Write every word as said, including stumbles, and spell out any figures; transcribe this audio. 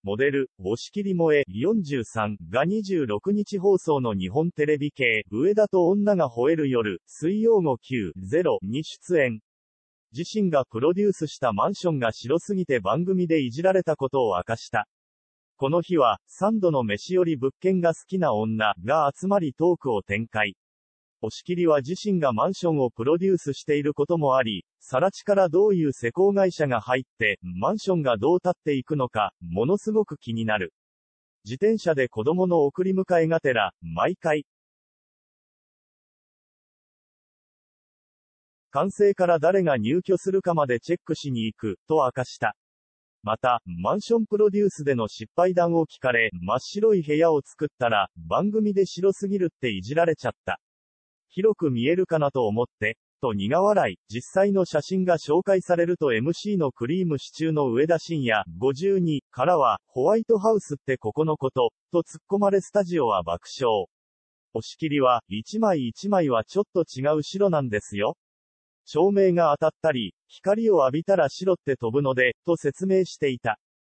モデル、押切萌え、よんじゅうさんがにじゅうろくにち放送の日本テレビ系、上田と女が吠える夜、水曜ごきゅうゼロに出演。自身がプロデュースしたマンションが白すぎて番組でいじられたことを明かした。この日は、三度の飯より物件が好きな女が集まりトークを展開。押切は自身がマンションをプロデュースしていることもあり、更地からどういう施工会社が入って、マンションがどう建っていくのか、ものすごく気になる。自転車で子供の送り迎えがてら、毎回。完成から誰が入居するかまでチェックしに行く、と明かした。また、マンションプロデュースでの失敗談を聞かれ、真っ白い部屋を作ったら、番組で白すぎるっていじられちゃった。広く見えるかなと思って、と苦笑い、実際の写真が紹介されると エムシー のクリームシチューの上田晋也、ごじゅうに、からは、ホワイトハウスってここのこと、と突っ込まれスタジオは爆笑。押切は、一枚一枚はちょっと違う白なんですよ。照明が当たったり、光を浴びたら白って飛ぶので、と説明していた。